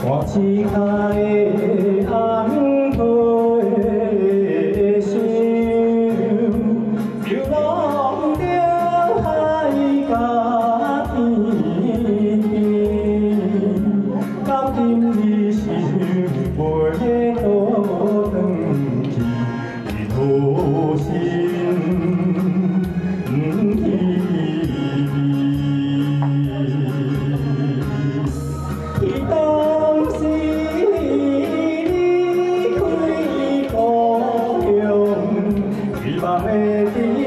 我只下的红的心，流浪着海甲天边，到今日是袂倒转去土心去。 当时离开故乡，希望的。